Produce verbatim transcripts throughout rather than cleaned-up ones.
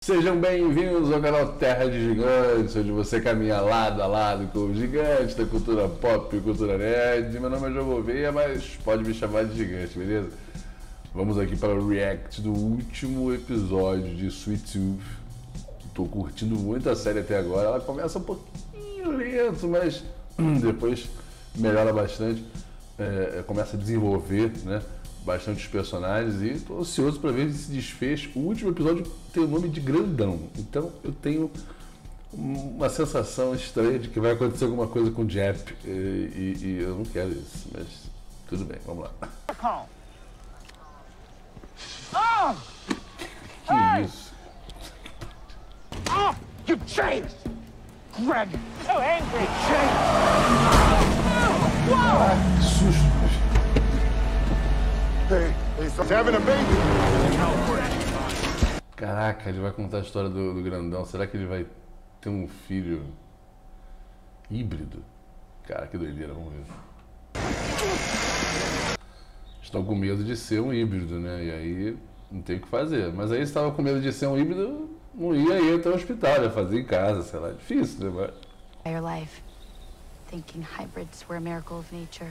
Sejam bem-vindos ao canal Terra de Gigantes, onde você caminha lado a lado com os gigantes da cultura pop e cultura nerd. Meu nome é João Gouveia, mas pode me chamar de gigante, beleza? Vamos aqui para o react do último episódio de Sweet Tooth. Estou curtindo muito a série até agora. Ela começa um pouquinho lento, mas depois melhora bastante. É, começa a desenvolver, né, bastante os personagens e estou ansioso para ver esse desfecho. O último episódio tem o nome de Grandão, então eu tenho uma sensação estranha de que vai acontecer alguma coisa com o Jeff e, e, e eu não quero isso, mas tudo bem, vamos lá. Que Hey! isso? Oh, you changed! Greg! So angry! You changed! Ah, que susto! Hey, he's having a baby! Caraca, ele vai contar a história do, do Grandão. Será que ele vai ter um filho híbrido? Cara, que doideira, vamos ver. Estão com medo de ser um híbrido, né? E aí não tem o que fazer. Mas aí, se estava com medo de ser um híbrido, não ia ir até o hospital, ia fazer em casa, sei lá. Difícil, né? Mas... Your life, thinking hybrids were a miracle of nature.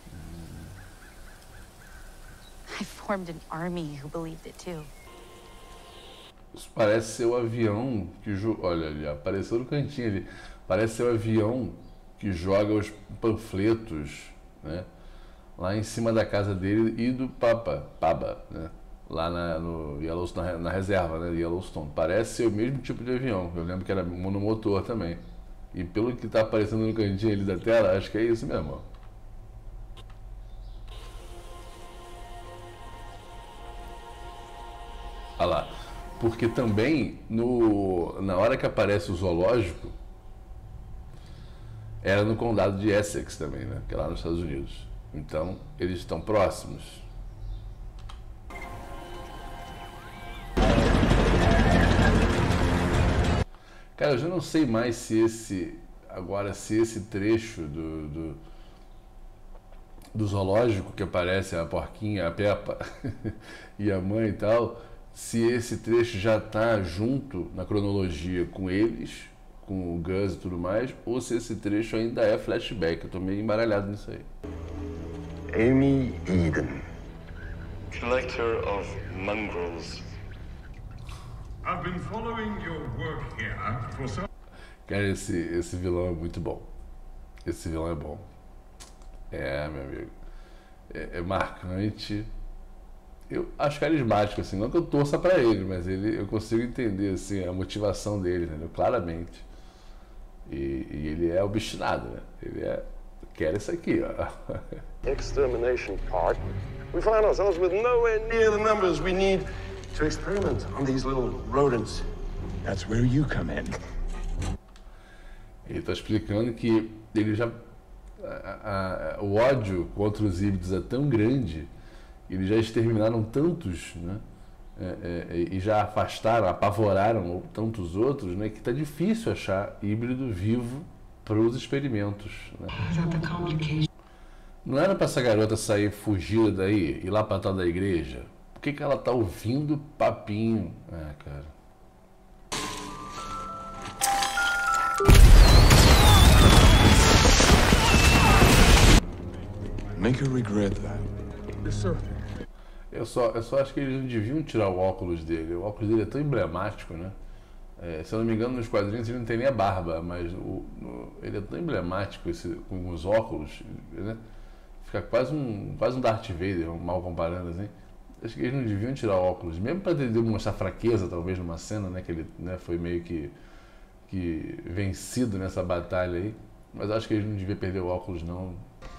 I formed an army who believed it too. Isso parece ser o avião que... Jo... Olha ali, apareceu no cantinho ali. Parece ser o avião que joga os panfletos, né, lá em cima da casa dele e do Papa, Paba, né, lá na, no Yellowstone, na, na reserva, né, de Yellowstone. Parece ser o mesmo tipo de avião. Eu lembro que era monomotor também. E pelo que está aparecendo no cantinho ali da tela, acho que é isso mesmo, ó. Olha lá. Porque também, no, na hora que aparece o zoológico, era no condado de Essex também, né? Que é lá nos Estados Unidos. Então, eles estão próximos. Cara, eu já não sei mais se esse... Agora, se esse trecho do... do do zoológico que aparece a porquinha, a Peppa e a mãe e tal... Se esse trecho já está junto na cronologia com eles, com o Gus e tudo mais, ou se esse trecho ainda é flashback. Eu estou meio embaralhado nisso aí. Amy Eden. Collector of mongrels. I've been following your work here for some... Cara, esse, esse vilão é muito bom. Esse vilão é bom. É, meu amigo. É, é marcante. Eu acho carismático, assim, não que eu torça pra ele, mas ele, eu consigo entender, assim, a motivação dele, né, claramente. E, e ele é obstinado, né? Ele é, quer isso aqui, ó. Extermination part. We find ourselves with nowhere near the numbers we need to experiment on these little rodents. That's where you come in. Ele tá explicando que ele já... A, a, o ódio contra os híbridos é tão grande... Eles já exterminaram tantos, né? É, é, e já afastaram, apavoraram tantos outros, né? Que está difícil achar híbrido vivo para os experimentos, né? Não era para essa garota sair fugida daí, ir lá para tal da igreja? Por que que ela tá ouvindo papinho? Ah, cara. Make her regret that. Yes, sir. Eu só, eu só acho que eles não deviam tirar o óculos dele. O óculos dele é tão emblemático, né? É, se eu não me engano, nos quadrinhos ele não tem nem a barba, mas o, no, ele é tão emblemático esse, com os óculos, né? Fica quase um, quase um Darth Vader, mal comparando assim. Acho que eles não deviam tirar o óculos, mesmo para demonstrar fraqueza, talvez, numa cena, né? Que ele, né, foi meio que, que vencido nessa batalha aí. Mas acho que eles não deviam perder o óculos, não.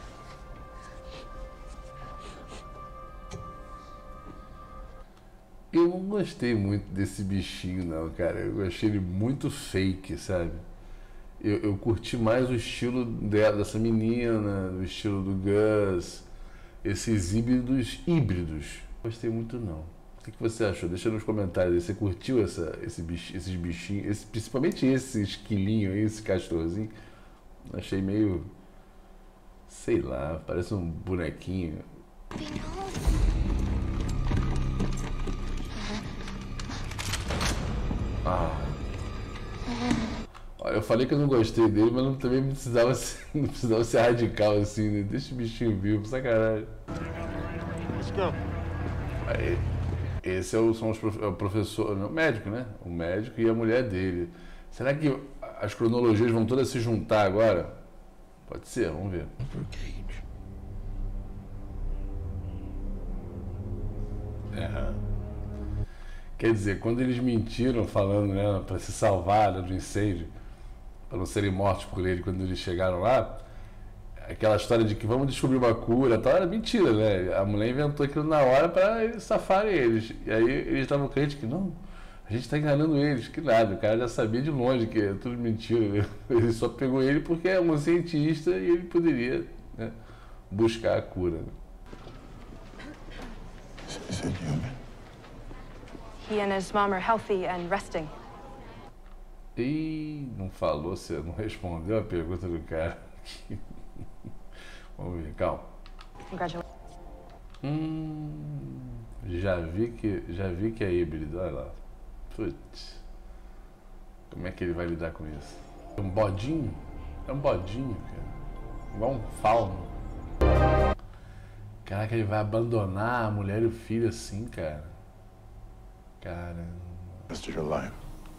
Eu não gostei muito desse bichinho, não, cara. Eu achei ele muito fake, sabe? Eu, eu curti mais o estilo dela, dessa menina, o estilo do Gus, esses híbridos híbridos. Não gostei muito, não. O que, que você achou? Deixa nos comentários. Você curtiu essa, esse bich, esses bichinhos, esse, principalmente esse esquilinho aí, esse castorzinho? Achei meio... sei lá, parece um bonequinho. Ah. Olha, eu falei que eu não gostei dele, mas não, também não precisava, ser, não precisava ser radical assim, né? Deixa o bichinho vivo, sacanagem. Let's go. Aí, esse é o, são os prof, é o professor, o médico, né? O médico e a mulher dele. Será que as cronologias vão todas se juntar agora? Pode ser, vamos ver. É. Quer dizer, quando eles mentiram falando, né, para se salvar do incêndio, para não serem mortos por ele quando eles chegaram lá, aquela história de que vamos descobrir uma cura, tal, era mentira, né? A mulher inventou aquilo na hora para safarem eles. E aí eles estavam crentes que não, a gente está enganando eles, que nada, o cara já sabia de longe que é tudo mentira. Né? Ele só pegou ele porque é um cientista e ele poderia, né, buscar a cura. Né? Is it human? He and his mom are healthy and resting. Ih, não falou, você não respondeu a pergunta do cara. Vamos ver, calma. Congratulations. Hum, já vi que já vi que é híbrido, olha lá. Putz. Como é que ele vai lidar com isso? É um bodinho? É um bodinho, cara. Igual um fauno. Caraca, ele vai abandonar a mulher e o filho assim, cara. Caramba. Rest of your life.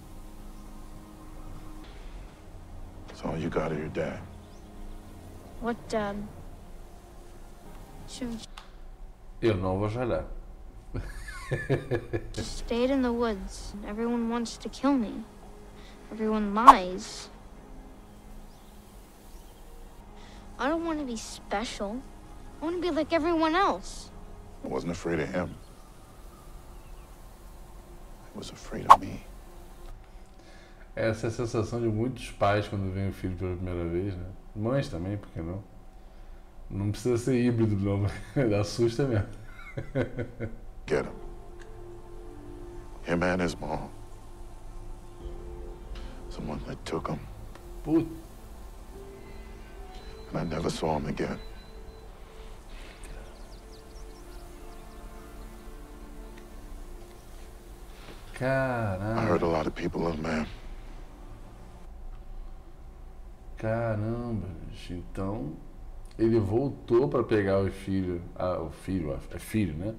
That's all you got of your dad. What dad? Should Eu não vou chorar. just stayed in the woods. Everyone wants to kill me. Everyone lies. I don't want to be special. I want to be like everyone else. I wasn't afraid of him. I was afraid of me. Essa é a sensação de muitos pais quando vem o filho pela primeira vez, né? Mães também, por que não? Não precisa ser híbrido, não. Assusta mesmo. Get him. Him and his mom. Someone that took him. Putz. And I never saw him again. Caramba. I heard a lot of people love man. Caramba, bicho. Então, ele voltou para pegar o filho, ah, o filho, é filho, né?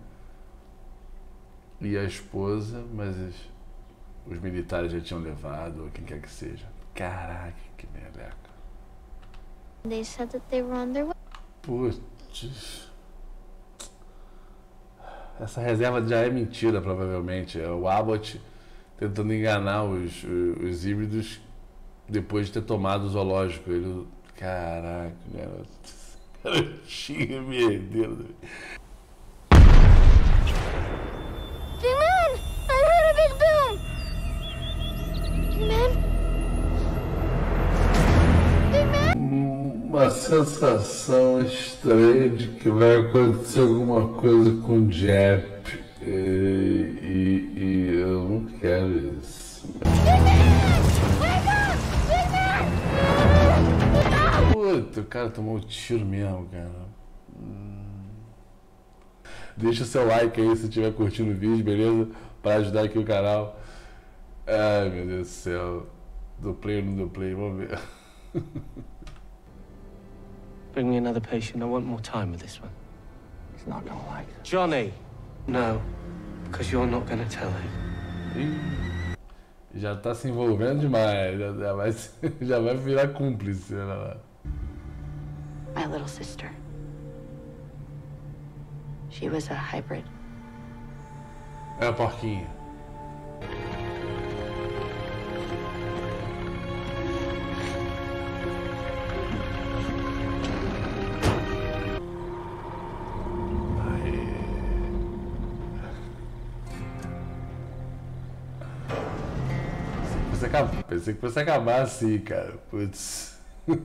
E a esposa, mas os, os militares já tinham levado, ou quem quer que seja. Caraca, que meleca. They said that they were on their way. Putz. Essa reserva já é mentira, provavelmente. É o Abbott tentando enganar os, os, os híbridos depois de ter tomado o zoológico. Ele... Caraca, garoto. Garotinho merdeiro. Big man! I heard a big boom! Big man? Big man? Uma sensação estranha de que vai acontecer alguma coisa com o Jep. E, e, e eu não quero isso. Puta, o cara tomou um tiro mesmo, cara. Hum. Deixa o seu like aí se estiver curtindo o vídeo, beleza? Para ajudar aqui o canal. Ai, meu Deus do céu. Do play ou não do play, vamos ver. Bring me another patient. I want more time with this one. He's not gonna like it. Johnny! No, because you're not gonna tell him. Ih, já tá se envolvendo demais. Já, já, vai, já vai virar cúmplice. Olha lá. My little sister. She was a hybrid. É a porquinha. Pensei que fosse acabar assim, cara. Putz.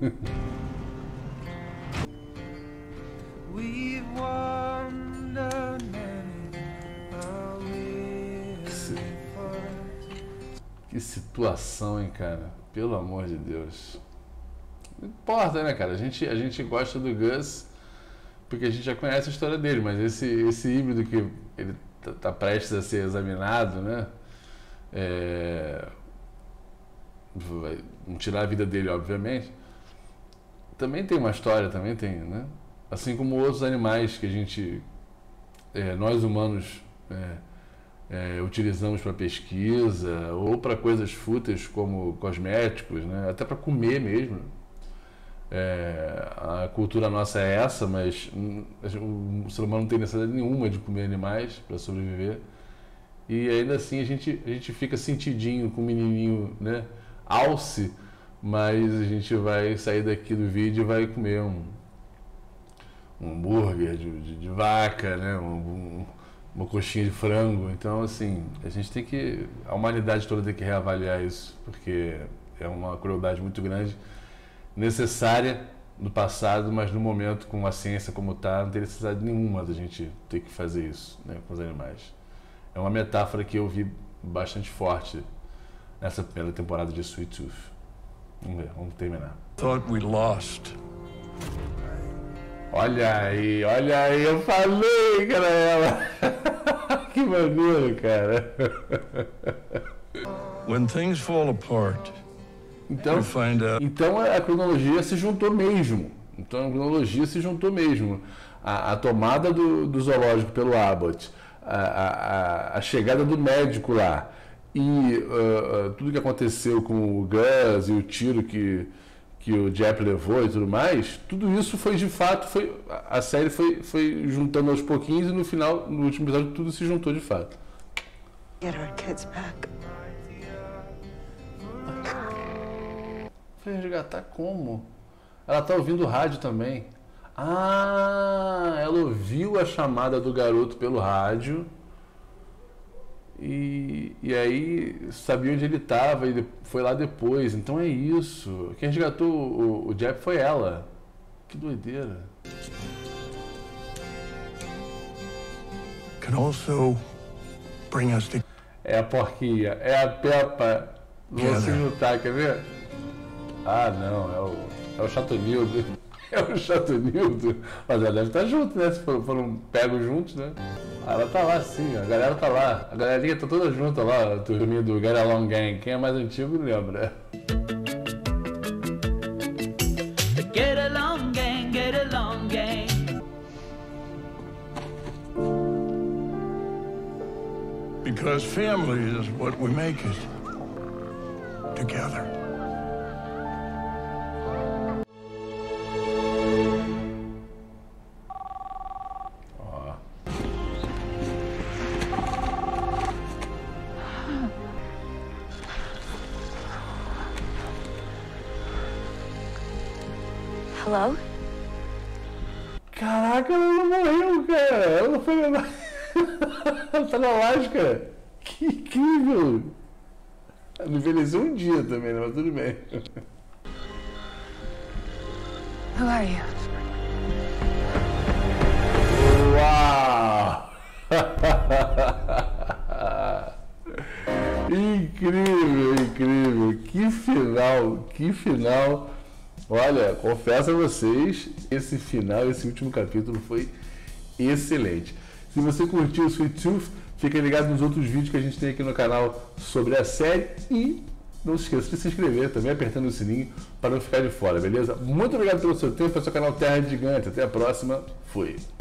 Que situação, hein, cara? Pelo amor de Deus. Não importa, né, cara? A gente, a gente gosta do Gus porque a gente já conhece a história dele, mas esse, esse híbrido que ele tá, tá prestes a ser examinado, né? é, vai tirar a vida dele, obviamente, também tem uma história, também tem, né? Assim como outros animais que a gente, é, nós humanos, é, é, utilizamos para pesquisa ou para coisas fúteis como cosméticos, né? Até para comer mesmo. É, a cultura nossa é essa, mas o ser humano não tem necessidade nenhuma de comer animais para sobreviver. E ainda assim a gente, a gente fica sentidinho com o menininho, né? Alce, mas a gente vai sair daqui do vídeo e vai comer um, um hambúrguer de, de, de vaca, né? Um, um, uma coxinha de frango. Então, assim, a gente tem que... A humanidade toda tem que reavaliar isso, porque é uma crueldade muito grande, necessária no passado, mas no momento, com a ciência como está, não tem necessidade nenhuma da gente ter que fazer isso, né, com os animais. É uma metáfora que eu vi bastante forte nessa primeira temporada de Sweet Tooth. Vamos ver, vamos terminar. Thought we lost. Olha aí, olha aí, eu falei, cara, ela. Que maneiro, cara. When things fall apart, então, you find out. Então a cronologia se juntou mesmo. Então a cronologia se juntou mesmo. A, a tomada do, do zoológico pelo Abbott, a, a, a chegada do médico lá e uh, uh, tudo que aconteceu com o Gus e o tiro que, que o Jep levou e tudo mais, tudo isso foi de fato, foi, a série foi, foi juntando aos pouquinhos e no final, no último episódio, tudo se juntou de fato. Get our kids back. Foi resgatar como? Ela tá ouvindo o rádio também. Ah, ela ouviu a chamada do garoto pelo rádio e, e aí sabia onde ele estava e foi lá depois. Então é isso. Quem resgatou o, o Jep foi ela. Que doideira. Can also bring us to... É a porquinha, é a Peppa. Você não tá, quer ver? Ah, não, é o, é o Chatonildo. É o Chatonildo. Mas ela deve estar junto, né? Se foram, foram pegos juntos, né? Ela tá lá sim, a galera tá lá. A galerinha tá toda junta lá, a turminha do Get Along Gang. Quem é mais antigo lembra. Get along gang, get along gang. Because family is what we make it. Together. Hello? Caraca, ela não morreu, cara. Ela não foi levar. Ela tá na Alaska. Que incrível. Ela envelheceu um dia também, né? Mas tudo bem. Who are you? Uau! Incrível, incrível. Que final, que final. Olha, confesso a vocês, esse final, esse último capítulo foi excelente. Se você curtiu o Sweet Tooth, fica ligado nos outros vídeos que a gente tem aqui no canal sobre a série e não se esqueça de se inscrever também, apertando o sininho para não ficar de fora, beleza? Muito obrigado pelo seu tempo, esse é o canal Terra de Gigante. Até a próxima, fui!